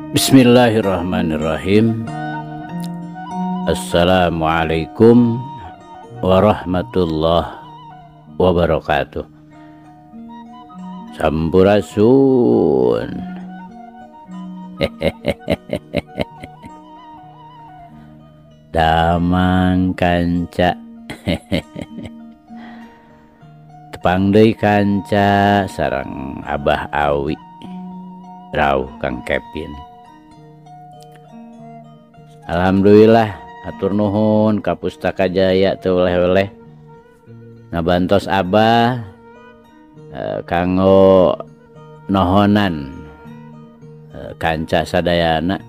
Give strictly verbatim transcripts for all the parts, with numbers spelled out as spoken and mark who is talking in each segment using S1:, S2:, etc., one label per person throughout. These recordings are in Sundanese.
S1: Bismillahirrahmanirrahim. Assalamualaikum warahmatullahi wabarakatuh. Sampurasun. Damang kanca. Tepang deui kanca sareng Abah Awi. Rauh Kang Kevin. Alhamdulillah atur nuhun ka Pustaka Jaya teu oleh-oleh ngabantos Abah eh, kanggo nohonan eh, kanca sadayana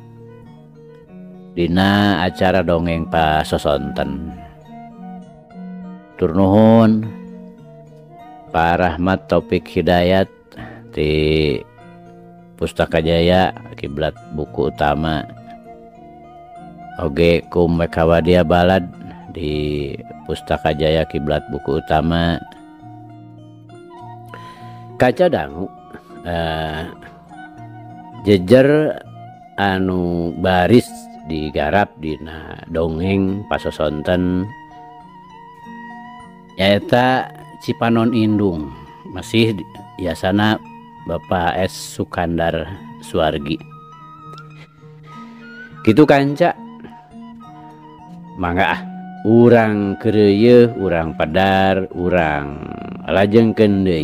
S1: dina acara dongeng pasosonten. Tur nuhun Pak Rahmat Taufik Hidayat di Pustaka Jaya Kiblat Buku Utama oge kum Mekawadia Balad di Pustaka Jaya Kiblat Buku Utama. Kaca dangu uh, jejer anu baris digarap dina dongeng pasosonten nyaeta Cipanon Indung, masih biasana Bapak S. Sukandar Suargi. Kitu kanca mangga ah urang keureuy, urang padar, urang lajengkeun deui.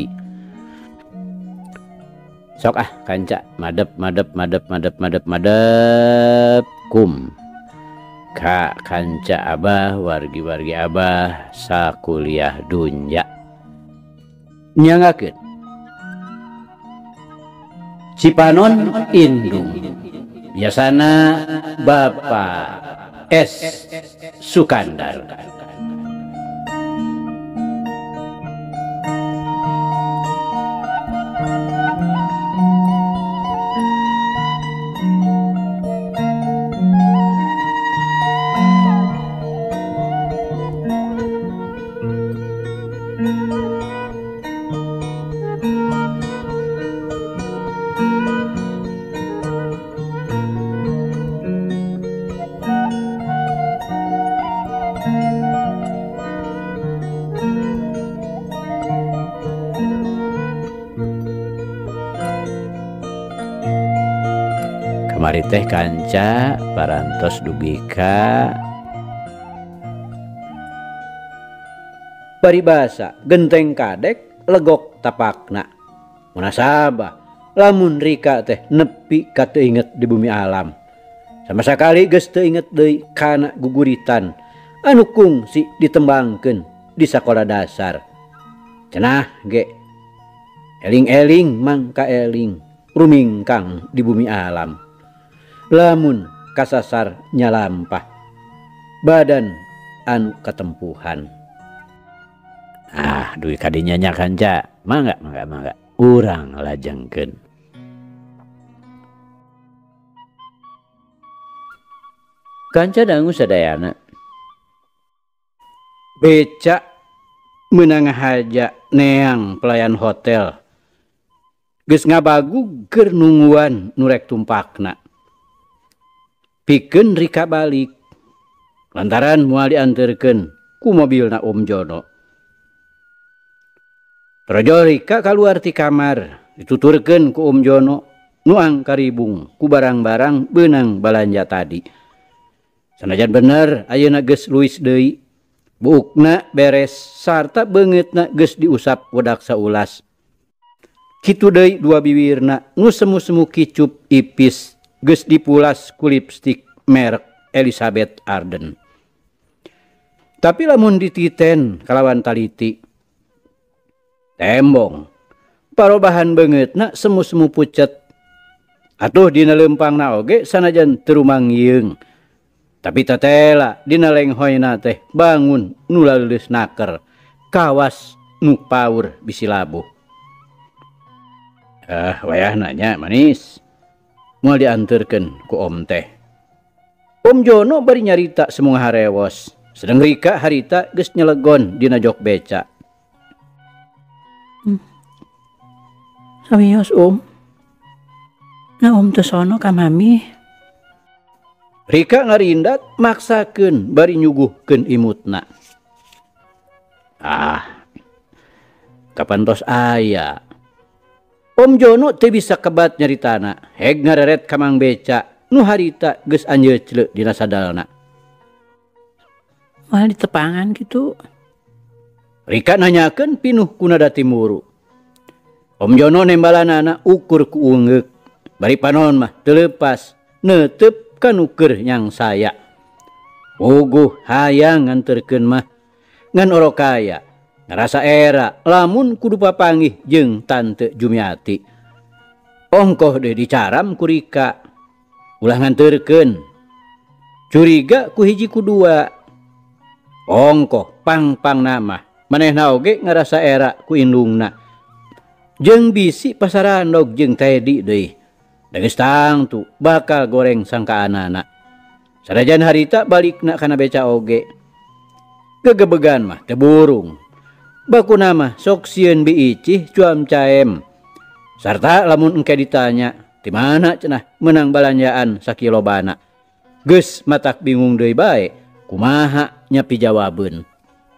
S1: Sok ah kanca madep madep madep madep madep madep kum ka kanca Abah wargi-wargi Abah sakuliah dunya. Nyangakeun Cipanon Indung biasana Bapak S. Sukandar. Kamari teh kanca parantos dugi ka paribasa genteng kadek legok tapakna. Munasabah lamun rika teh nepi ka teu inget di bumi alam. Sama sakali geus teu inget deui kana guguritan anu kungsi ditembangkeun di sakola dasar. Cenah ge eling-eling mangka eling rumingkang di bumi alam. Lamun kasasar nyalampah badan anu katempuhan. Ah duit kadinya nya kanca mangga mangga mangga urang lajengkeun. Kanca dangu sadayana beca meunang haja neang pelayan hotel geus ngabagu keur nungguan nu rek tumpakna. Pikeun rika balik lantaran moal dianterkeun ku mobilna Om Jono. Projo rika kaluar ti kamar dituturkeun ku Om Jono nuang karibung ku barang-barang beunang balanja tadi. Sanajan bener ayeuna geus luis deui, buukna beres sarta beungeutna geus diusap wedak saulas. Kitu deui dua bibirna nu semu-semu kicup ipis geus dipulas ku lipstik merek Elizabeth Arden. Tapi lamun dititen kalawan taliti tembong parobahan beungeutna semu-semu pucet. Atuh dina leumpangna oge sanajan teu rumangieung, tapi tatela dina lenghoyna teh bangun nu laleus naker kawas nu paur bisi labuh. Ah wayah nanya manis moal dianterkeun ku om teh. Om Jono bari nyarita semua harewos, sedang rika harita geus nyelegon dina jok beca.
S2: Hmm. Sawios om. Nah om teu sono ka mami.
S1: Rika ngarindat maksakeun bari nyuguhkeun imutna. Ah, kapan tos aya. Om Jono teu bisa kebat nyaritana, heg ngareret ka Mang Beca nu harita geus anjeujle dina sadalna.
S2: Malah di tepangan gitu.
S1: Rika nanyakeun pinuh kuna dati muru. Om Jono nembalanana ukur ku ungeuk, bari panon mah teu leupas neuteup ka nu keur nyang saya. Uguh hayang nganterkeun mah ngan orokaya. Ngarasa era lamun kudu papanggih jeung Tante Jumiati. Ongkoh deui dicaram ku Rika. Ulah nganterkeun. Curiga ku hiji ku dua. Ongkoh pang-pang nama. Manehna oge ngarasa era ku indungna. Jeung bisi pasarandog jeung Tedi deui. Da geus tangtu bakal goreng sangkaanana. Sanajan harita balikna kana beca oge. Gegebegan mah teu burung. Baku nama sok sieun bi icih cuam caem. Sarta lamun engke ditanya, di mana cenah menang balanjaan sakilobana. Geus matak bingung deui bae, kumaha nyapi jawabeun.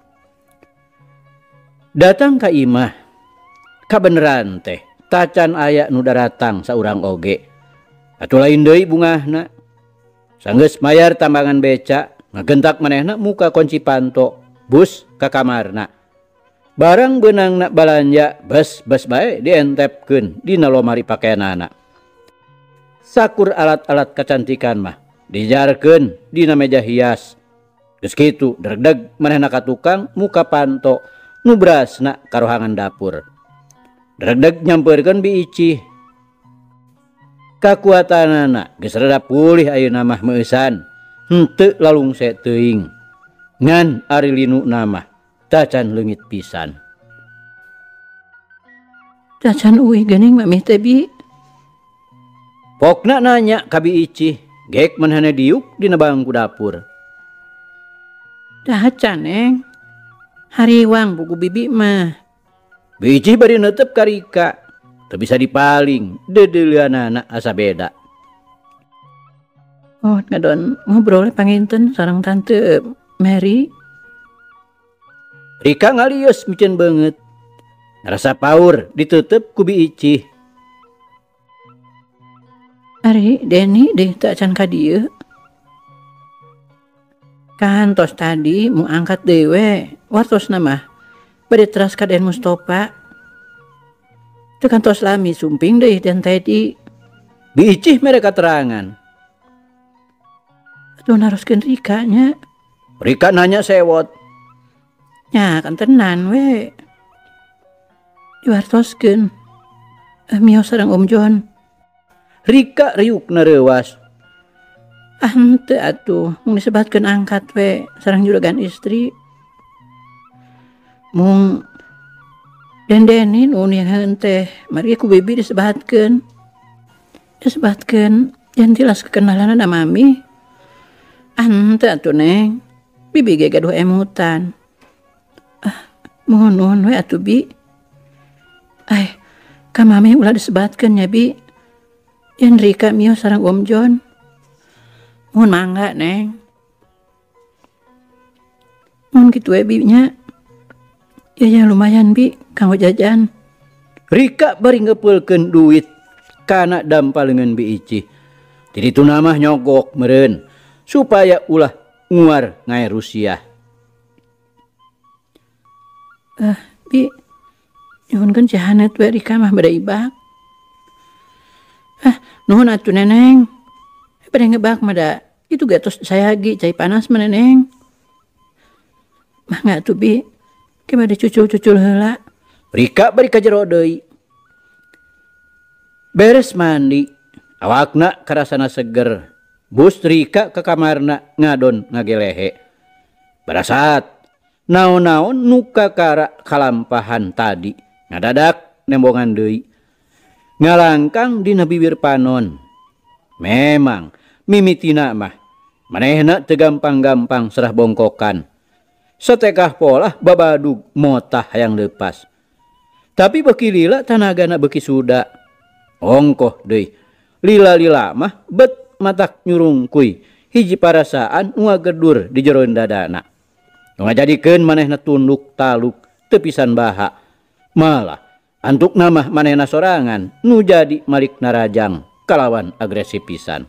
S1: Datang ka imah, kabeneran teh tacan aya nu daratang saurang oge. Atuh lain deui bungahna. Sanggeus mayar tambangan beca, ngagentak manehna muka kunci panto, bus ka kamarna. Barang benang nak balanja bes-bes bae dientepkeun dina lomari pakaianana. Sakur alat-alat kecantikan mah dijarkeun dina meja hias. Geus kitu derdeg manehna ka tukang muka panto nu brasna karohangan dapur. Derdeg nyampeurkeun bi icih. Kakuatanana geus rada pulih ayeuna mah meusan. Henteu lalungse teuing. Ngan ari linuna mah tacan leungit pisan.
S2: Tacan uih geuning mami teh bi.
S1: Pokna nanya ka bi icih, gek manehna diuk dina bangku dapur.
S2: Tacan neng. Hariwang buku bibi mah.
S1: Bi icih bari neuteup ka Rika, teu bisa dipaling, deudeuleunana asa beda.
S2: Oh ngadon ngobrol panginten sareng Tante Mary.
S1: Rika ngalius micen banget. Rasa paur ditutup ku bi icih.
S2: Ari Deni deh tak can ka dieu. Kan tos tadi mau angkat dewe wartos nama bade teras ka Den Mustofa. Teu kan tos lami sumping deui dan Tedi.
S1: Bi icih mereka terangan.
S2: Atuh naroskeun Rika nya.
S1: Rika nanya sewot.
S2: Ya kan tenan we. Diwartoskeun. Eh, mio sareng Om John.
S1: Rika riukna reuwas.
S2: Ah henteu atuh, mung disebatkeun angkat we sareng juragan istri. Mung dendeni nu nieun teh, mari ku bibi disebatkeun. Disebatkeun jan tilas kekenalanna mami. Ah henteu atuh Neng. Bibi ge gaduh emutan. Mohon nuhun we atuh bi. Ai, ka mami ulah disebatkeun nya bi. Yen Rika mio sareng Om John. Mohon mangga Neng. Mohon kitu we bi nya. Ya ya lumayan bi kanggo jajan.
S1: Rika bari ngeupeulkeun duit kana dampalengan bi icih. Di ditu mah nyogok meureun supaya ulah nguar ngae Rusia.
S2: Ah, bi, nyuhunkeun jahanet we Rika mah bada ibak. Ah, nuhun atuh Neneng. Bada ngebak mah da, itu gatos sayagi cai panas mah Neneng. Mah nggak tuh bi, ke bada cucul-cucul heula.
S1: Rika bari ka jero deui. Beres mandi, awakna karasana seger. Bus Rika ke kamarna ngadon ngagelehe. Barasat naon-naon nuka kara kalampahan tadi ngadadak nembongan deui. Ngalangkang dina bibir panon. Memang mimitina mah manehna teu gampang-gampang serah bongkokan. Satekah polah babadug motah hayang leupas. Tapi beuki lila tanagana beuki suda. Ongkoh deui. lila-lila mah bet matak nyurungkuy hiji parasaan nu ngagedur di jero dadana. Nu ngajadikeun manehna tunduk taluk teu pisan baha. Malah antuk nama manehna sorangan nu jadi malik narajang kalawan agresif pisan.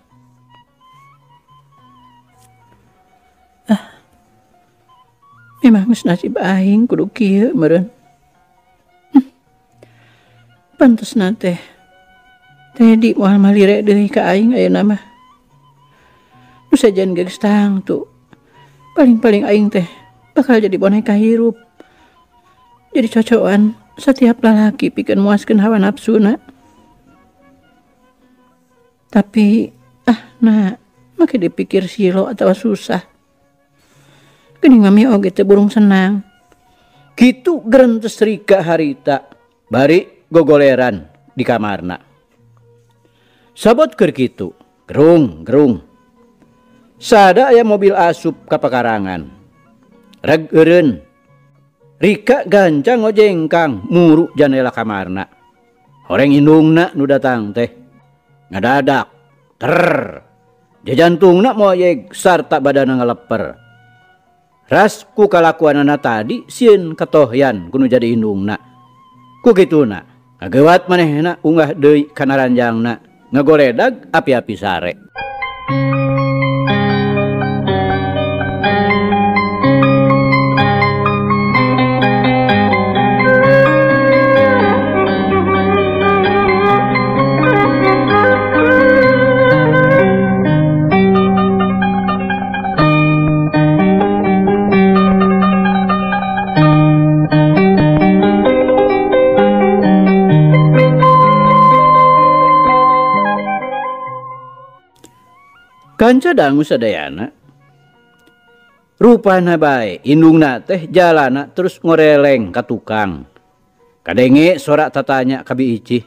S2: Memang geus nasib aing kudu kieu meureun. Hm. Pantesna teh Tedi moal malire deui ka aing ayeuna mah. Nu sajan geus tangtu. Paling-paling aing teh bakal jadi boneka hirup. Jadi cocokan setiap lalaki pikeun muaskeun hawa nafsuna. Tapi ah nah make dipikir silo atawa susah. Geuning mami oge teu burung senang.
S1: Kitu gerentes Rika harita bari gogoleran di kamarna. Sabot keur kitu, gerung gerung. Sada aya mobil asup ka pekarangan. Reg eureun. Rika gancang ngojengkang muru jendela kamarna. Horeng indungna nu datang teh ngadadak ter. Jajantungna moyeg sarta badanna ngaleper. Ras ku kalakuanana tadi sieun katohyan kudu jadi indungna. Ku kituna ngagewat manehna unggah deui kana ranjangna ngagoledag api-api sare. Kanca dangu sadayana. Rupana bae indungna teh jalana terus ngoreleng ka tukang. Kadenge sorak tatanya ka biicih.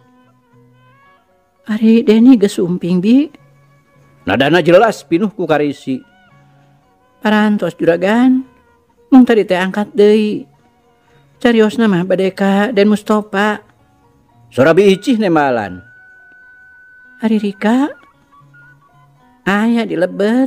S2: Ari Deni geus umping bi.
S1: Nadana jelas pinuh ku karisi.
S2: Parantos juragan. Mung tadi teh angkat deui. Cariosna mah bade ka Den Mustofa.
S1: Sora biicih nemalan.
S2: Ari Rika aya dilebet.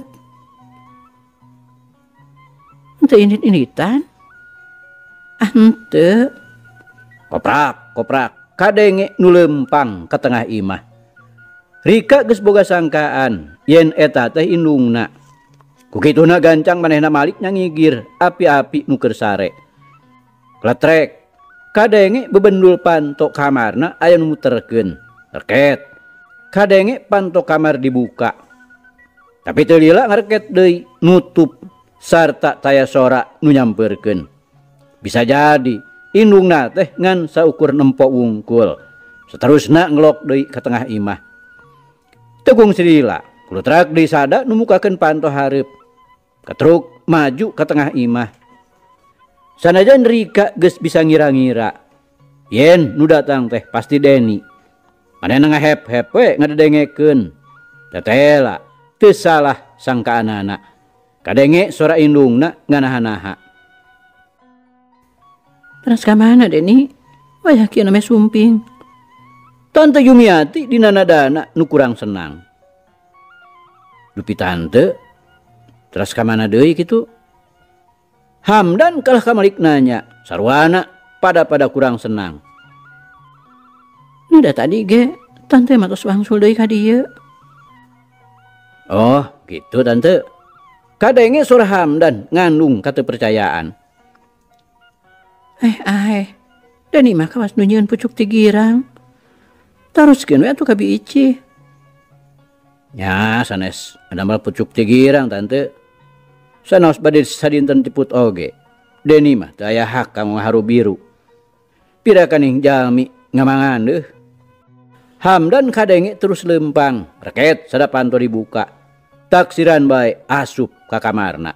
S2: Henteu init-initan. Ah henteu.
S1: Koprak, koprak. Kadenge nu lempang ka tengah imah. Rika geus boga sangkaan yen eta teh indungna. Ku kituna gancang manehna malik nyangigir api-api nu keur sare. Kletrek. Kadenge bebendul panto kamarna aya nu muterkeun. Terket. Kadenge panto kamar dibuka. Tapi teu lila ngareket deui nutup sarta taya sora nu nyampeurkeun. Bisa jadi indungna teh ngan saukur nempo wungkul. Saterusna ngelok deui ka tengah imah. Tegung silila kulutrak deui sada nu mukakeun panto hareup. Katruk maju ka tengah imah. Sanajan Rika geus bisa ngira-ngira yen nu datang teh pasti Deni. Manehna ngahep-hep we ngadedengekeun. Tetela teu salah sangkaanana. Kadenge sora indungna nganaha-naha.
S2: Terus ka mana Deni? Wayah kieu name sumping.
S1: Tante Yumiati dina nadana nu kurang senang. Dupi tante, terus ka mana deui kitu? Hamdan kalah ka malik nanya, sarwana pada-pada kurang senang.
S2: Nada tadi ge, tante mah tos wangsul deui ka dieu.
S1: Oh gitu tante. Kadenge surah Hamdan ngandung kata percayaan.
S2: Eh ah Deni mah kawas nu nyieun pucuk ti girang. Taruskeun we atuh ka biicih.
S1: Nya sanes ada mal pucuk ti girang tante. Sanos bade sadinten tiput oge. Deni mah teu aya hak kanggo haru biru. Pira kaning jalmi ngamangan deuh. Hamdan kadenge terus lempang. Reket sada panto dibuka. Taksiran bae asup ka kamarna.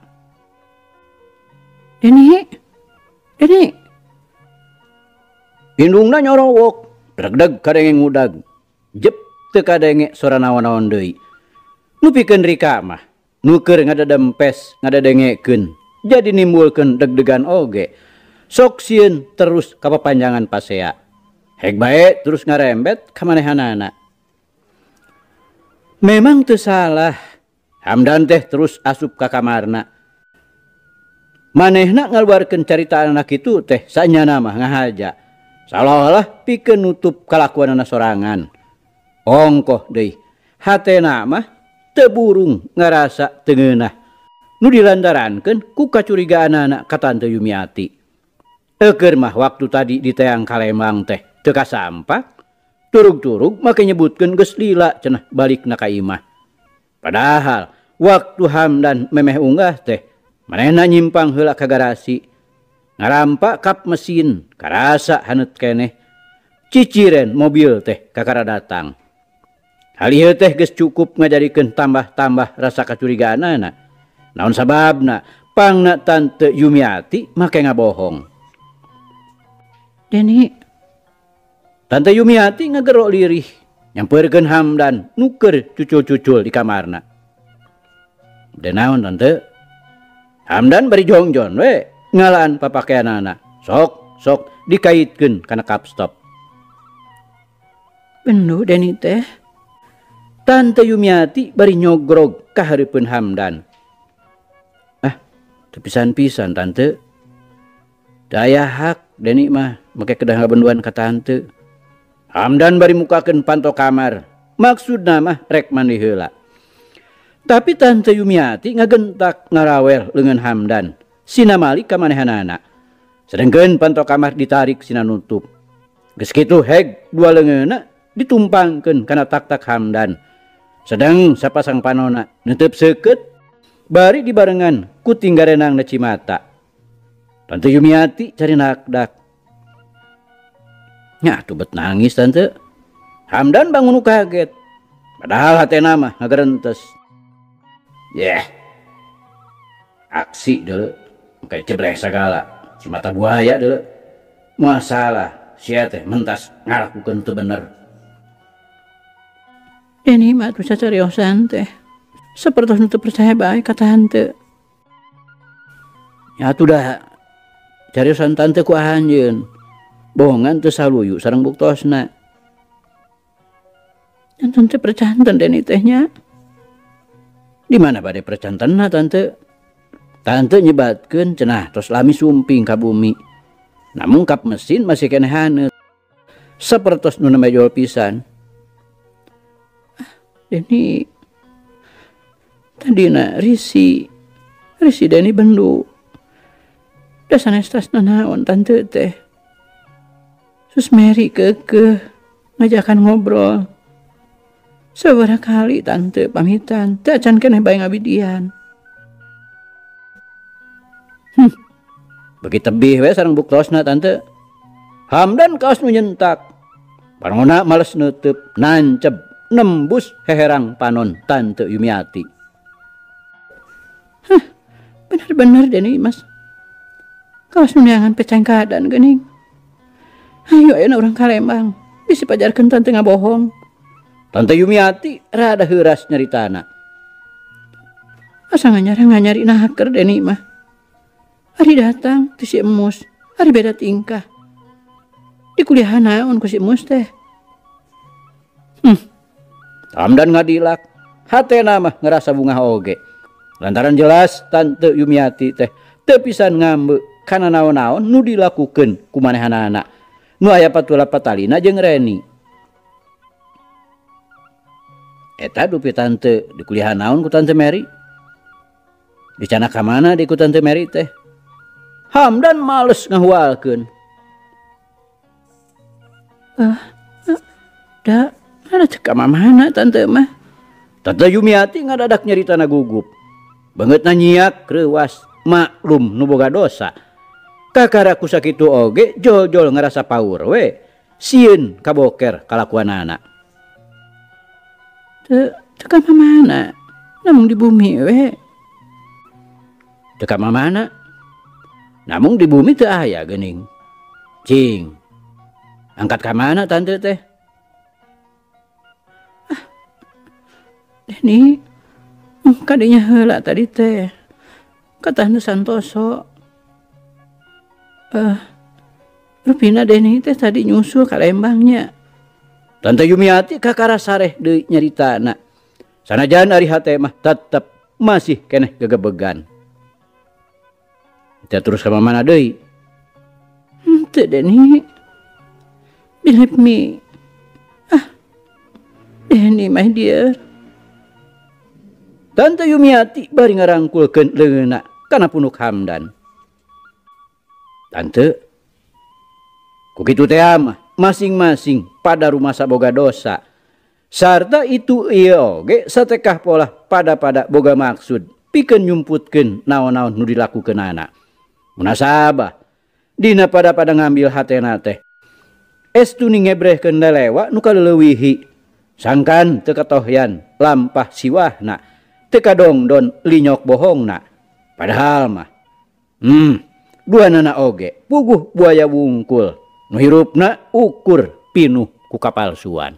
S2: Deni, Deni.
S1: Indungna nyorowok, deg-deg kadenge ngudag. Jep teu kadenge sora naon-naon deui. Nu pikeun Rika mah, nu keur ngadadempes ngadadengekeun. Jadi nimbulkeun deg-degan oge. Sok sieun terus ka papanjangan pasea. Hek bae terus ngarembet ka manehanana. Memang teu salah. Hamdan teh terus asup ka kamarna. Manehna ngaluarkeun carita anak itu teh sanyana mah ngahaja. Seolah-olah pikeun nutup kalakuanana sorangan. Ongkoh deui. Hatena mah teu burung ngarasa teu ngeunah. Nu dilantarankeun ku kacurigaanana ka Tante Yumiati. Eukeur mah waktu tadi di teang Kalembang teh teu kasampak. Turug-turug make nyebutkeun geus lila cenah balikna ka imah. Padahal waktu Hamdan memeh unggah teh manehna nyimpang heula ka garasi. Ngarampa kap mesin karasa haneut keneh. Ciciren mobil teh kakara datang. Hal ieu teh geus cukup ngajarikeun tambah-tambah rasa kacurigaanana. Naon sababna pangna Tante Yumiati make ngabohong.
S2: Deni,
S1: Tante Yumiati ngagerok lirih nyampeurkeun Hamdan nuker cucul-cucul di kamarna. Da naon tante? Hamdan bari jongjon we ngalaan papakeanana. Sok sok dikaitkeun kana kapstop.
S2: bener Deni teh.
S1: Tante Yumiati bari nyogrog ka hareupeun Hamdan. Ah, teu pisan-pisan tante. Daya hak Deni mah make kedah ngabenduan ka tante. Hamdan bari mukakeun panto kamar. Maksudna mah rek mandi heula. Tapi Tante Yumiati ngagentak ngarawel leungeun Hamdan. Sina malik ka manehanana. Sedengkeun panto kamar ditarik sina nutup. Geus kitu heg dua leungeunna ditumpangkeun kana tak-tak Hamdan. Sedang sapasang panona neuteub seukeut bari dibarengan ku tinggarenangna Cimata. Tante Yumiati cari nakdak. Nya tuh bet nangis tante. Hamdan bangun kaget. Padahal hatena mah ngagerentes. Yeh. Aksi dulu. Kayak cebreh segala. Si mata buaya dulu. Masalah. Sia teh mentas ngalakukeun teu bener.
S2: Deni mah tuh sacariosan teh. Sapertos nu teu percaya bae ka tante.
S1: Ya tuh dah. Cariosan tante ku anjeun. Bohongan teu saluyu sareng buktosna.
S2: Dan tante percanten Deni tehnya.
S1: Di mana bade percantenna tante? Tante nyebatkeun cenah tos lami sumping ka bumi. Namun kap mesin masih keneh haneut. Sapertos nu namejol pisan.
S2: Deni tadina risi risi Deni bendu. Da sanestasna naon tante teh. Sus Mary kekeh ngajakan ngobrol. Sabaraha kali tante pamitan, teu acan keneh bae ngabidian.
S1: Hmm. Bagi tebih we sareng buktosna tante. Hamdan kaos nu nyentak. Panonna males neuteub, nanceb, nembus heherang panon Tante Yumiati.
S2: Hah, bener-bener Deni mas. Kaos nu neangan pecang keadaan geuning. Ayo ayeuna urang Kalembang, bisi pajarkeun tante ngabohong.
S1: Tante Yumiati rada heuras nyaritana.
S2: Asa nganyar-nganyari nahaker Deni mah. Ari datang tu si emus, ari beda tingkah. Di kuliahan naon ku si emus teh.
S1: Hmm. Hamdan ngadilak, hatena mah ngerasa bunga oge. Lantaran jelas Tante Yumiati teh teu pisan ngambe kana naon-naon nu dilakukeun ku manehanana. Nu aya patula patalina jeung Reni. Eta dupi tante di kuliahan naon ku Tante Mary? Dicana ka mana di ku Tante Mary teh? Hamdan males ngahualkeun.
S2: Eh, uh, da ada teu ka mana tante mah.
S1: Tante Yumiati ngadadak nyaritana gugup. Bangetna nyiak reuwas maklum nu boga dosa. Kakara ku sakitu oge jol-jol ngerasa paur we. Sieun kaboker kalakuanana.
S2: Teu teu ka mana? Namung di bumi we.
S1: Teu ka mana? Namung di bumi teu aya geuning. Cing. Angkat ka mana tante teh?
S2: Ah. Deni, kadinya heula tadi teh. Katana Santoso. Eh, uh, rupina Deni teh tadi nyusul ka Lembangnya.
S1: Tante Yumiati kakara sareh deui nyaritana. Sanajan ari hate mah tetep masih keneh gegebegan. Kita terus ke mana deui?
S2: Henteu Deni. Believe me. Ah. Deni my dear.
S1: Tante Yumiati bari ngarangkulkeun leungeunna kana punuk Hamdan. Tante, kukitu teh mah masing-masing pada rumah saboga dosa. Sarta itu ieu oge satekah pola pada-pada boga maksud pikeun nyumputkeun naon-naon nu dilakukeunana. Munasabah dina pada-pada ngambil hatena teh estu ningebrehkeun lelewa nu kaleuweuhi sangkan teu katohyan lampah siwahna teu kadongdon linyok bohongna. Padahal mah hmm duanana oge puguh buaya wungkul nu hirupna ukur pinuh ku kapalsuan.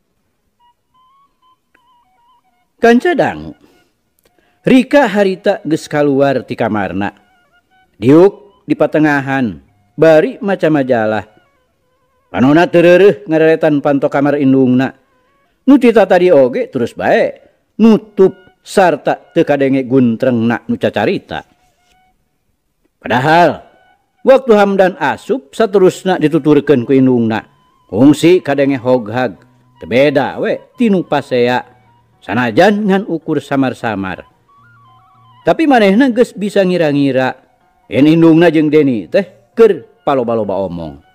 S1: Kanca dangu Rika harita geus kaluar ti kamarna. Diuk di patengahan bari maca majalah. Panona teureureuh ngareretan panto kamar indungna. Nu tita tadi oge terus bae nutup sarta teu kadenge guntrengna nu cacarita. Padahal waktu Hamdan asup saterusna dituturkeun ku indungna. Kungsi kadenge hoghag teu beda we tinu pasea sanajan ngan ukur samar-samar. Tapi manehna geus bisa ngira-ngira yen indungna jeung Deni teh keur paloba-loba omong.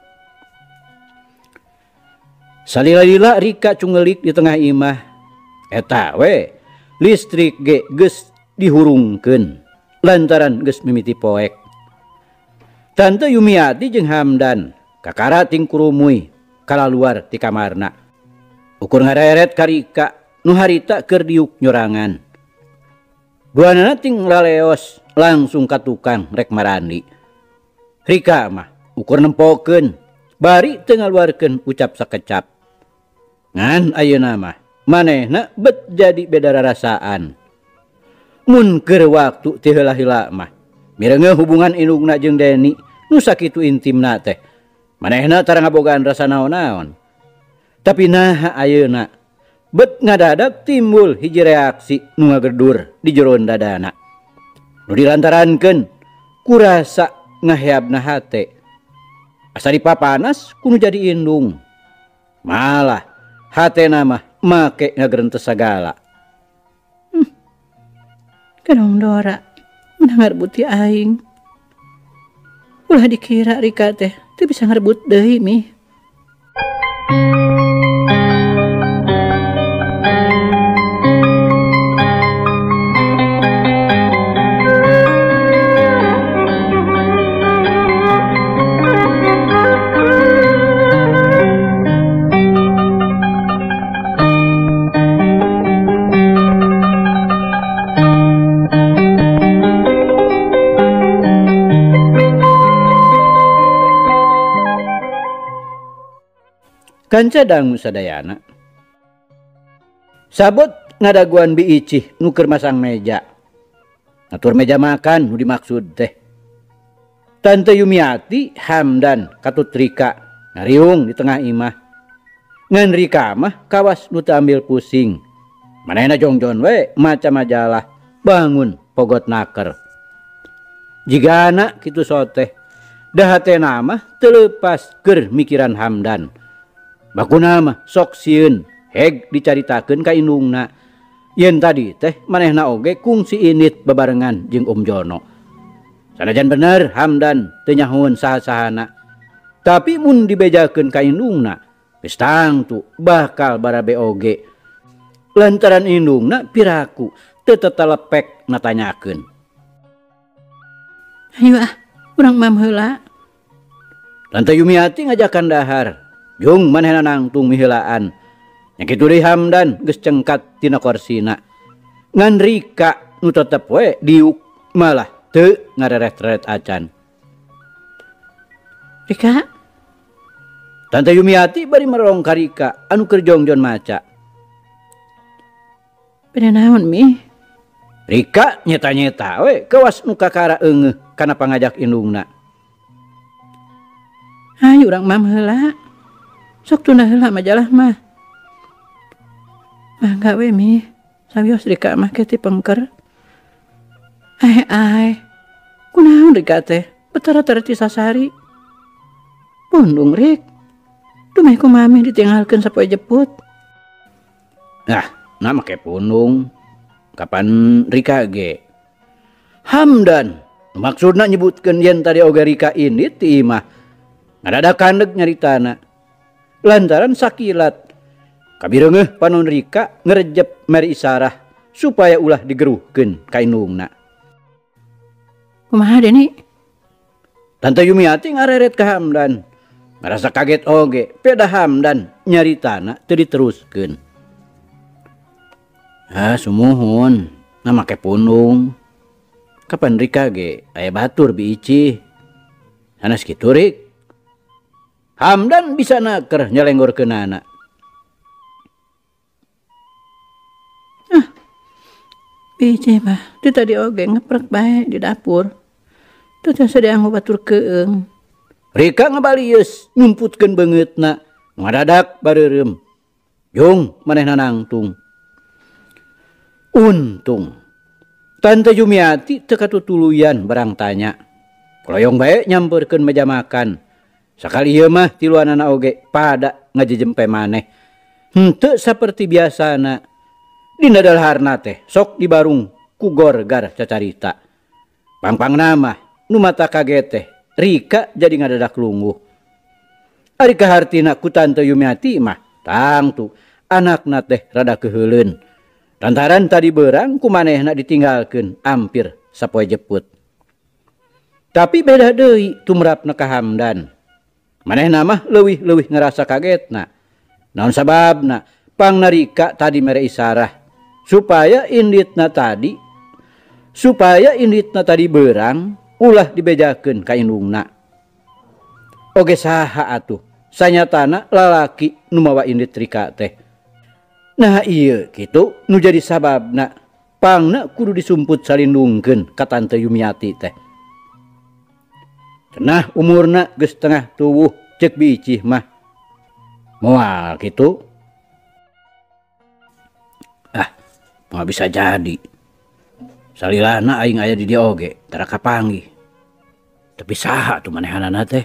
S1: Salila-lila Rika cungelik di tengah imah. Eta we listrik ge geus dihurungkeun lantaran geus mimiti poek. Tante Yumiati jeung Hamdan kakara ting kurumuy kalaluar ti kamarna. Ukur ngareret ka Rika nu harita keur diuk nyorangan. Duanana ting laleos langsung ka tukang rek marandi. Rika mah ukur nempokeun bari teu ngaluarkeun ucap sakecap. Ngan ayeuna mah manehna bet jadi beda rarasaan. Mun keur waktu ti heula-heula mah mireungeuh hubungan indungna jeung Deni nu sakitu intimna teh manehna tara ngabogaan rasa naon-naon. Tapi naha ayeuna bet ngadadak timbul hiji reaksi nu ngagedur di jeroan dadana. Nu dilantarankeun ku rasa ngaheabna hate. Asa dipapanas kudu jadi indung. Malah hatena mah make ngagrentes sagala.
S2: Hmm. Kadang Dora menang ngarebut ti aing. Ulah dikira Rika teh teu bisa ngarebut deui mi.
S1: Kanca dangu sadayana. Sabot ngadaguan bi icih nu keur masang meja. Ngatur meja makan nu dimaksud teh. Tante Yumiati, Hamdan, katut Rika ngariung di tengah imah. Ngan Rika mah kawas nu teu ambil pusing. Manehna jongjon we maca majalah bangun pogot naker. Jigana kitu soteh da hatena mah teu leupas keur mikiran Hamdan. Bakuna mah sok sieun heg dicaritakeun ka indungna yen tadi teh manehna oge kungsi init bebarengan jeung Om Jono. Sanajan bener Hamdan teu nyahoeun saha-sahana, tapi mun dibejakeun ka indungna geus tangtu bakal barabe oge lantaran indungna piraku teu tetelepek natanyakeun.
S2: Hayu ah, urang mam heula.
S1: Tante Yumiati ngajakan dahar. Jung manehna nangtung miheulaan. Nya kitu deui Hamdan geus cengkat tina korsina. Ngan Rika nu tetep we diuk malah teu ngareret-reret acan.
S2: Rika?
S1: Tante Yumiati bari merong ka Rika anu keur jongjon maca.
S2: Beda naon mi?
S1: Rika nyeta-nyeta we kawas nu kakara eungeuh kana pangajak indungna.
S2: Hayu urang mam heula. Sok tunda heula majalah mah. Mangga we mi. sawios Rika mah ke ti pengker. Eh ai. Kunaon Rika teh? Betara-tara ti sasari. Pundung Rik. Dumeh ku mami ditinggalkeun sapoe jeput.
S1: Nah, nama ke pundung. Kapan Rika ge? Hamdan. Maksudna nyebutkeun yen tadi oge Rika ini ti imah. Ngadadak kandeg nyaritana. Lantaran sakilat. Kabireungeuh panon Rika ngerejep Meri Isarah supaya ulah digeruhkeun ka indungna.
S2: Kumaha Deni?
S1: Tante Yumiati ngareret ka Hamdan. Ngerasa kaget oge, peda Hamdan nyaritana teu diteruskeun. Ah, sumuhun, nama ke pundung. Kapan Rika ge aya batur bi Ici. Sanes kitu Rik. Hamdan bisa naker nyelenggorkeun anak.
S2: Ah, Ici mah, di tadi oge ngeprek bae di dapur. Tuh teh sadianggo batur keung.
S1: Rika ngabalius nyumputkeun beungeutna, ngadadak bareureum. Jung manehna nangtung. Untung Tante Yumiati teu katutuluyan barang tanya. Koloyong bae nyamperkeun meja makan. Sakali ieu mah tiluanana oge pada ngajejempe maneh. Henteu saperti biasana. Dina dalharna teh sok dibarung ku gorgar cacarita. Pangpangna mah nu mata kaget teh Rika jadi ngadadak lungguh. Ari kahartina ku Tante Yumiati mah tangtu anakna teh rada keheuleun. Lantaran tadi beurang ku manehna ditinggalkeun ampir sapoe jeput. Tapi beda deui tumrapna ka Hamdan. Manehna mah leuwih-leuwih ngerasa kagetna. Naon sababna? Pangna Rika tadi mere Isarah supaya inditna tadi supaya inditna tadi beurang ulah dibejakeun ka indungna. Oge saha atuh sanyatana lalaki nu mawa indit Rika teh. Nah iya kitu nu jadi sababna pangna kudu disumput salindungkeun ka Tante Yumiati teh. Cenah umurna geus tengah tuwuh ceuk bi Icih mah. Moal kitu. Ah, moal bisa jadi. Salilana aing aya di dieu oge tara kapanggih. Tapi saha tuh manehanana teh?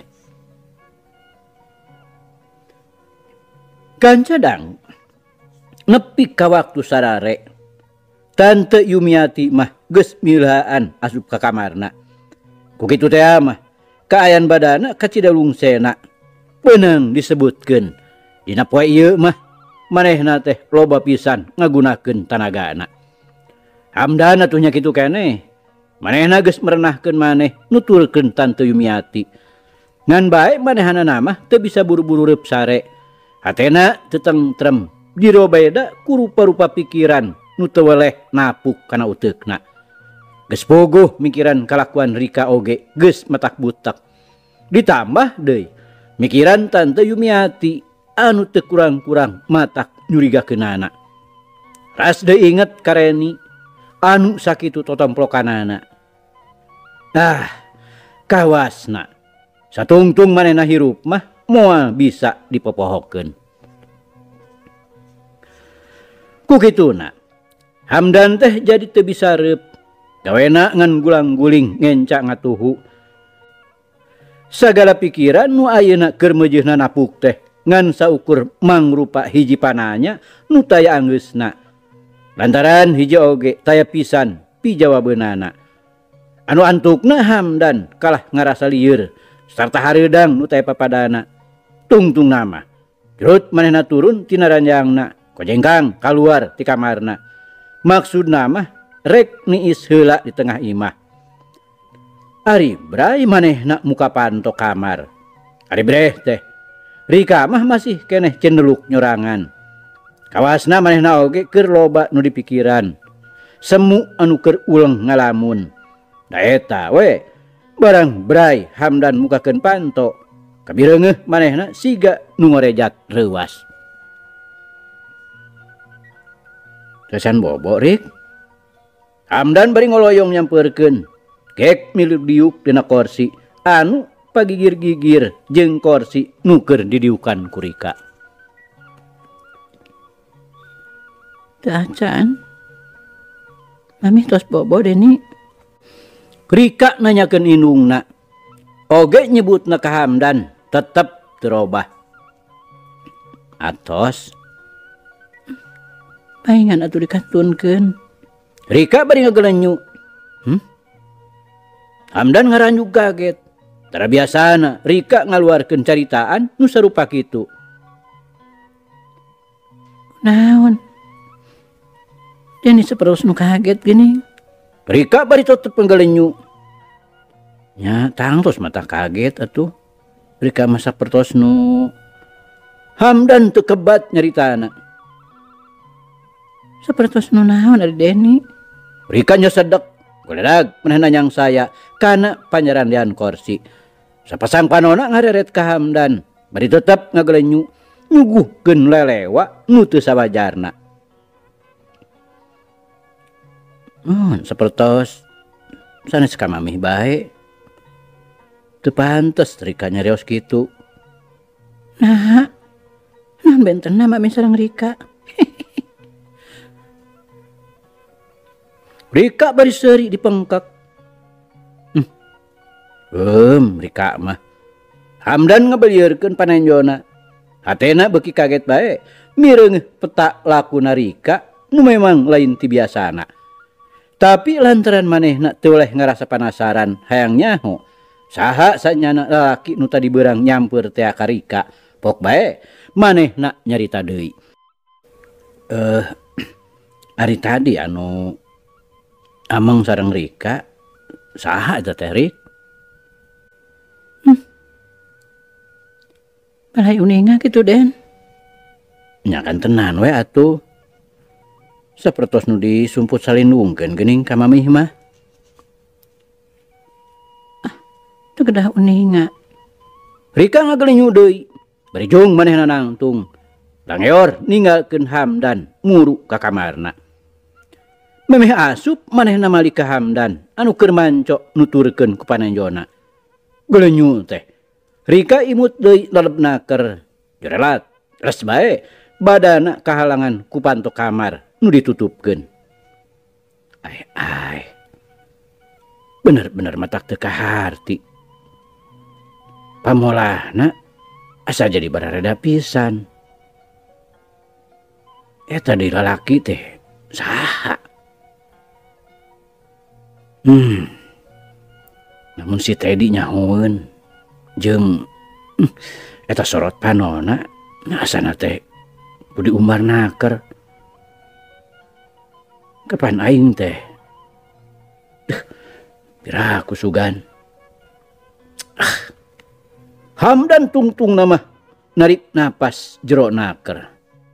S1: Kancadang nepi ka waktu sarare Tante Yumiati mah geus milhaan asup ka kamarna. Ku kitu teh mah kaayaan badana kacidalungsena beunang disebutkeun dina poe ieu mah manehna teh loba pisan ngagunakeun tanagana. Hamdan atuh nya kitu keneh. Manehna geus merenahkeun maneh nuturkeun Tante Yumiati. Ngan bae manehanana mah teu bisa buru-buru reup sare. Hatena teu tentrem. Dirobeda ku rupa-rupa pikiran nu teu weleh napuk kana uteukna. Geus bogoh mikiran kalakuan Rika oge geus matak butak. Ditambah deui mikiran Tante Yumiati anu teu kurang-kurang matak nyurigakeunana. Ras deui inget kareni anu sakitu totomplokanana. Ah, kawasna satungtung manehna hirup mah moal bisa dipopohokeun. Ku kituna Hamdan teh jadi teu bisa reup. Gawena ngan gulang-guling ngenca ngatuhu. Sagala pikiran nu ayeuna keur meujeuhna napuk teh ngan saukur mangrupa hiji pananya nu taya anggeusna. Lantaran hiji oge taya pisan pijawabeunana. Anu antukna Hamdan kalah ngarasa lieur sarta hareudang nu taya papadana. Tungtung nama. Jerut manehna turun tina ranjangna. Kojengkang kaluar ti kamarna. Maksudna mah rek niis heula di tengah imah. Ari brai manehna muka panto kamar. Ari breh teh Rika mah masih keneh cendeluk nyorangan. Kawasna manehna oge keur loba nu dipikiran. Semu anu keur uleng ngalamun. Da eta we barang brai Hamdan mukakeun panto. Kabireungeuh manehna siga nu ngorejat reuwas. Kesan bobo Rik. Hamdan bari ngoloyong nyamperkeun. Gek milu diuk dina kursi anu pagigir-gigir jeung kursi nu keur didiukan ku Rika.
S2: Teu acan. Mami tos bobo Deni.
S1: Rika nanyakeun indungna. Oge nyebutna ka Hamdan tetep terobah. Atos
S2: paingan atuh dikantunkeun.
S1: Rika bari ngagelenyu. Hmm? Hamdan ngaranjuk kaget. Tara biasana Rika ngaluarkeun caritaan nu sarupa kitu.
S2: Naon? Deni saperus nu kaget gini.
S1: Rika bari tetep nggelenyu. Nya tangtos mata kaget atuh. Rika masa pertos nu Hamdan teu kebat nyaritana.
S2: Sapertos nu naon ari Deni?
S1: Rika nya sedek. Goledag maneh nanyang saya kana panyarandean korsi. Sapasang panona ngareret ka Hamdan. Bari tetep ngagelenyu nyuguhkeun lelewa nu teu sawajarna. Oh, sapertos sanes ka mamih bae. Teu pantes Rika nyarios kitu.
S2: Nah, naon bentenna mami sareng Rika?
S1: Rika bari seuri dipengkek. Hmm. Eum, Rika mah. Hamdan ngabelieurkeun panenjona. Hatena beuki kaget bae. Mireung peta lakuna Rika nu memang lain ti biasana. Tapi lantaran manehna teu oleh ngarasa penasaran hayang nyaho. Saha sanyana lalaki nu tadi beurang nyamper teh ka Rika. Pok bae manehna nyarita deui. Eh, ari tadi anu Amang sareng Rika saha eta teh Rik?
S2: Hmm. Balai uninga kitu Den.
S1: Nya kan tenan we atuh. Sapertos nu disumput salindungkeun geuning ka mamih mah.
S2: Ah, teu kedah uninga.
S1: Rika ngagelenyu deui. Bari jong manehna nangtung. Langeor ninggalkeun Hamdan muru ka kamarna. Memeh asup manehna mali ka Hamdan anu keur manco nuturkeun ku panenjona. Gelenyu teh. Rika imut deui lalebnaker. Jorelat, les bae badana kahalangan ku panto kamar nu ditutupkeun. Ai ai. Bener-bener matak teu kaharti. Pamolahna asa jadi barareda pisan. Eta deui lalaki teh saha? Hmm. Namun si Teddy nyahoeun jeung hmm, eta sorot panona asana teh budi umbar naker. Kapan aing teh? Piraku sugan. Ah. Hamdan tungtung nama narik napas jero naker.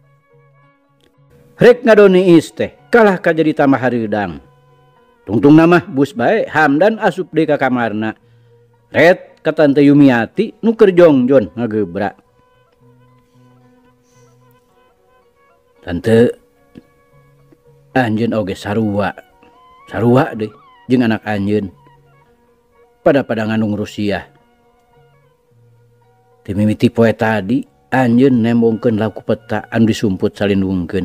S1: Rek ngadoni is teh kalah ka jadi tambah hareudang. Tungtung nama bus bae Hamdan asup deui ka kamarna. Ret ka Tante Yumiati nu keur jongjon ngagebrak. Tante, anjeun oge sarua. Sarua deui jeung anak anjeun. Pada-pada ngandung Rusia. Ti mimiti poe tadi anjeun nembongkeun laku peta anu disumput salindungkeun.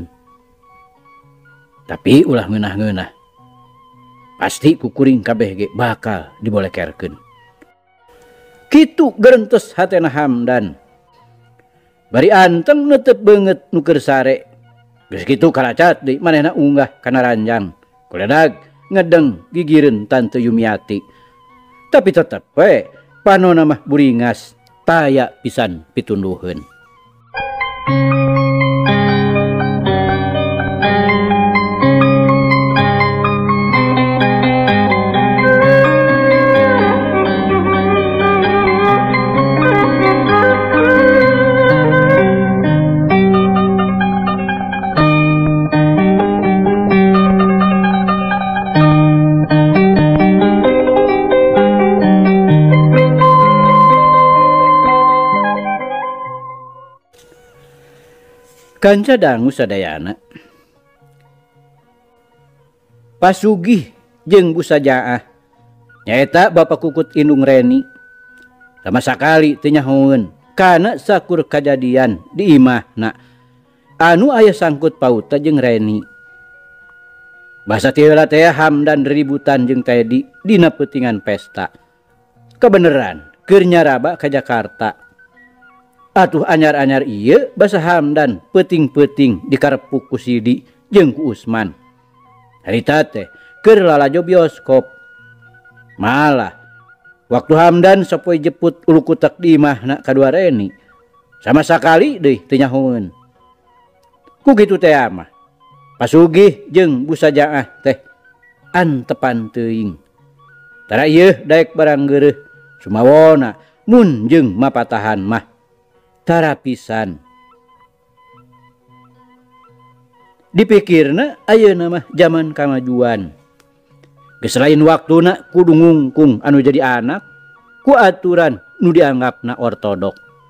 S1: Tapi ulah ngeunah-ngeunah. Pasti kukuring kabeh ge bakal dibolekerkeun. Kitu gerentes hatena Hamdan. Bari anteng neuteup beungeut nu keur sare. Geus kitu kalacat deui manehna unggah kana ranjang. Kuledag ngedeng gigireun Tante Yumiati. Tapi tetep we panonna mah buringas taya pisan pitunduheun. Kanca dangu sadayana. Pasugih jeung Bu Sajaah nyaeta Bapak Kukut indung Reni. Sama sakali teu nyahoeun kana sakur kajadian di imahna anu aya sangkut pauta jeung Reni. Bahasa tiheula teh Hamdan ributan jeung Tedi dina peutingan pesta. Kebeneran keur nyaraba ka Jakarta. Atuh anyar-anyar ieu basa Hamdan peuting-peuting dikarepuk ku Sidi jeung ku Usman. Harita teh keur lalajo bioskop. Malah waktu Hamdan sok poe jeput ulu kutek di imahna kadua Reni. Sama sakali deui teu nyahoeun. Ku kitu teh mah Pasugih jeung Bu Sajaah teh antepan teuing. Tara ieu daek barang geureuh sumawona mun jeung mapatahan mah tara pisan. Dipikirna ayeuna mah zaman kamajuan. Geus lain waktuna kudu ngungkung anu jadi anak ku aturan nu dianggapna ortodok.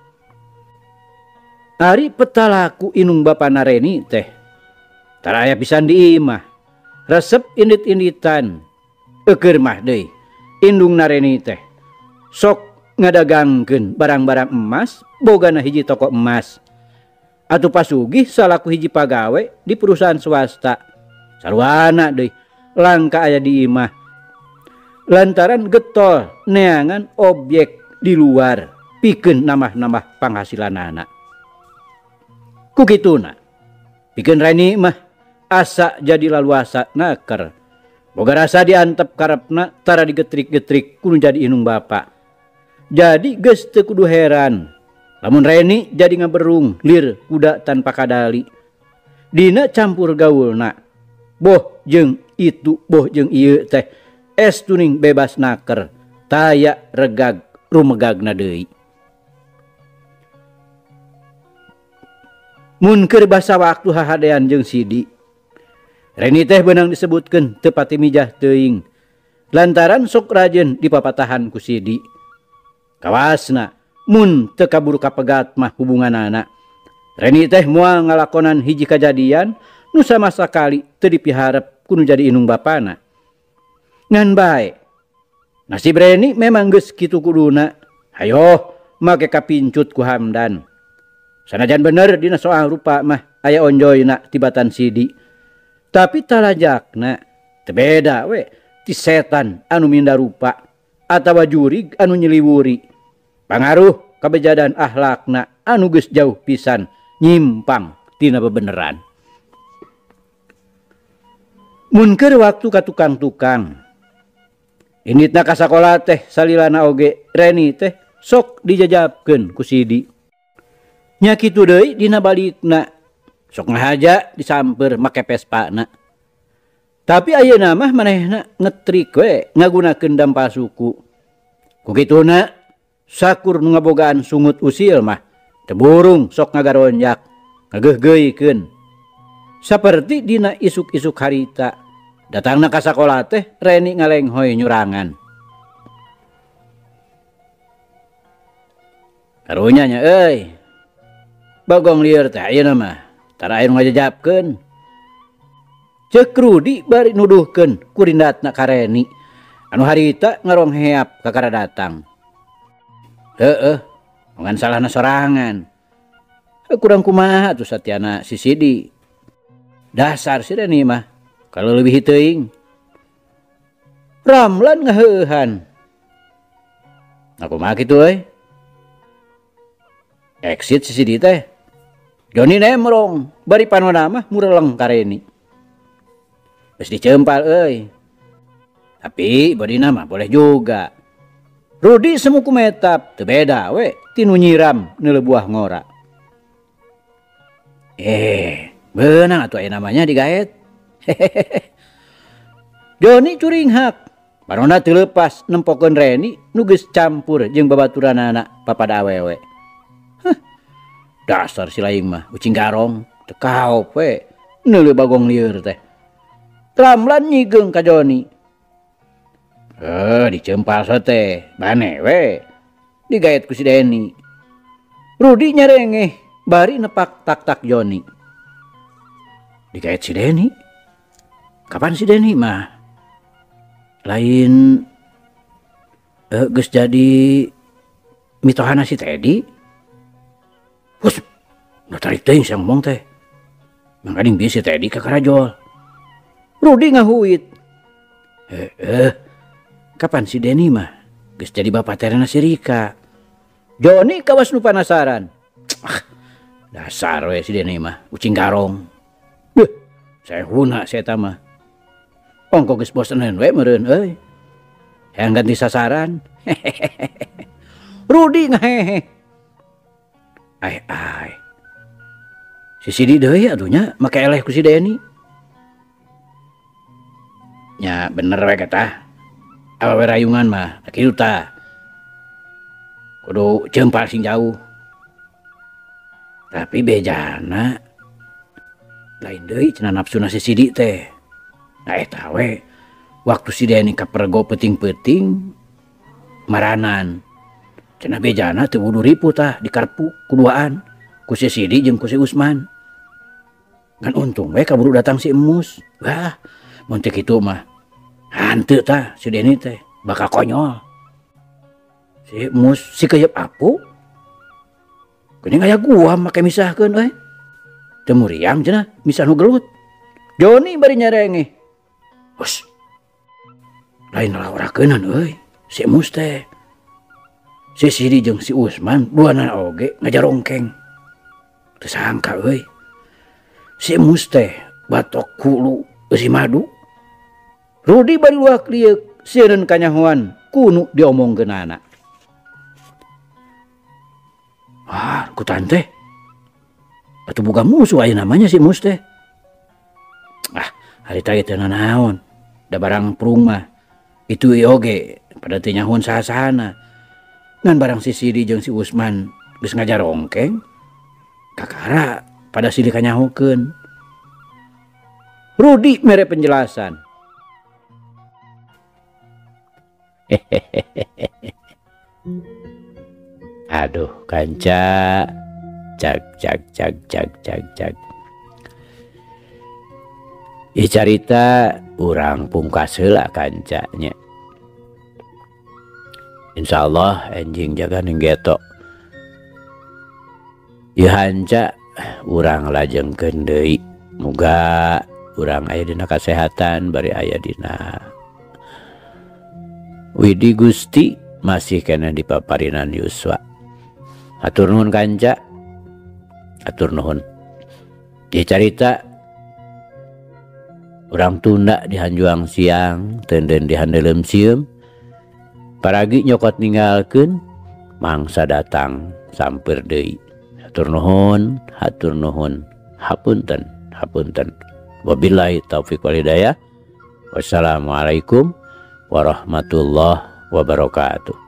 S1: Ari petalaku inung bapana Reni teh tara aya pisan di imah. Resep indit-inditan. Eukeur mah deui indungna Reni teh sok ngadagangkeun barang-barang emas bogana hiji toko emas. Atuh pasugih salaku hiji pagawe di perusahaan swasta. Sarwana deui langka aya di imah. Lantaran getol neangan objek di luar pikeun nambah-nambah penghasilanana. Ku kituna pikeun Reni mah asa jadi laluasa naker. Boga rasa diantep karepna tara digetrik-getrik kudu jadi inung bapa. Jadi geus teu kudu heran lamun Reni jadi ngaberung lir kuda tanpa kadali. Dina campur gaulna boh jeung itu boh jeung ieu teh estuning bebas naker taya regag rumegagna deui. Mun keur basa waktu hahadean jeung Sidi, Reni teh beunang disebutkeun teu pati mijah teuing lantaran sok rajeun dipapatahan ku Sidi. Kawasna mun teu kaburu kapegat mah hubunganana. Reni teh moal ngalakonan hiji kajadian nu sama sakali teu dipiharep kudu jadi inung bapana. Ngan bae nasib Reni memang geus kitu kuduna. Hayo make kapincut ku Hamdan. Sanajan bener dina soal rupa mah aya onjoyna tibatan Sidi. Tapi talajakna teu beda we ti setan anu minda rupa atawa jurig anu nyeliwuri. Pangaruh kabejadan akhlakna anu geus jauh pisan nyimpang tina bebeneran. Mun keur waktu ka tukang-tukang inditna ka sakola teh salilana oge Reni teh sok dijajabkeun ku Sidi. Nya kitu deui dina balikna sok ngahaja disamper make Vespana. Tapi ayeuna mah manehna ngetrik we ngagunakeun dampal suku. Ku kituna sakur nu ngabogaan sungut usil mah teu burung sok ngagaronjak ngageugeuikeun. Saperti dina isuk-isuk harita datangna ka sakola teh Reni ngalenghoy nyurangan. Karunya nya euy bagong lieur teh ayeuna mah tara aya nu ngajajabkeun. Ceuk Rudi bari nuduhkeun ku rindatna ka Reni anu harita ngarongheap ka karadatang. Heueuh ngan salahna sorangan. Kurang kumaha atuh satyana si Sidi. Dasar si Reni mah kalau lebih teuing. Ramlan ngaheuhan. Aku mah kitu euy. Exit si Sidi teh Joni nemrong bari panona mah mureleng ka Reni. Geus dicempal euy. Tapi bodina mah boleh juga. Rudi semu kumetap teu beda we ti nu nyiram neuleuh buah ngora. Eh, beunang atuh aya namanya digaet. Joni curing hak. Panona teu leupas nempokeun Reni nu geus campur jeung babaturanana papada awewe. Dasar si laing mah ucing garong teu kaop we neuleuh bagong lieur teh. Ramlan nyigeung ka Joni. Eh dicempal teh bane we digaet ku si Deni. Rudi nyarengeh bari nepak tak-tak Joni. Digaet si Deni. Kapan si Deni mah? Lain eh geus jadi mitohana si Tedi. Bos, udah tarik teuing si ngomong teh. Manggading bisa Tedi ka karajol. Rudi ngahuit. Eh, eh, kapan si Denny mah? Geus jadi bapak terena si Rika. Joni kawas nu penasaran. Ah, dasar we si Denny mah, ucing garong. Beuh, saya huna saya mah. Ongko geus boseneun we meureun euy. Hayang ganti sasaran. Rudi ngahehe. Ai ai. Si Sidi deui atuh nya make eleh ku si Denny. Nya bener we kata. Awewe rayungan mah kitu tah. Kudu jempal sing jauh. Tapi bejana lain deui cenah nafsuna si Sidi teh. Nah eta we waktu si Denny kapergo peuting-peuting maranan. Cenah bejana teu kudu ripu tah di karpu kuduaan ku si Sidi jeung ku si Usman. Kan untung we kaburu datang si Emus. Wah, mun teu kitu mah hanteu tah si Denny teh bakal konyol. Si Emus si keuyeub apu. Geuning aya gua make misahkeun euy. Teu muriang cenah misah nu gelut. Joni bari nyarenge. Hus. Lain laurakeunnan euy. Si Emus teh. Si Sidi jeung si Usman duana oge ngajarongkeng. Teu sangka euy. Si Emus teh batok kulu si madu. Rudi bari luak liuk seureun kanyahoan kunu diomongkeunana. Ah, ku tante. Atuh boga musuh aya namanya si Emus teh. Ah, harita teh naon. Da barang prung mah itu oge pada teu nyahoan saha-sahana. Ngan barang si Sidi jeung si Usman geus ngajarongkeng. Kakara pada silih kanyahokeun. Rudi mere penjelasan. Aduh kanca, cak cak cak cak cak cak. Ieu carita urang pungkas heula kanca nya. Insyaallah enjing jaga ninggeto. Ieu hanca urang lajengkeun deui. Muga urang aya dina kasehatan bari aya dina Widi Gusti masih kena dipaparinan yuswa. Atur nuhun kanca. Atur nuhun. Ieu carita urang tunda di hanjuang siang, teunden di handeulem sieum. Paragi nyokot ninggalkeun, mangsa datang samper deui. Hatur nuhun, hatur nuhun. Hapunten, hapunten. Wabillahi taufiq wal hidayah. Wassalamualaikum warahmatullahi wabarakatuh.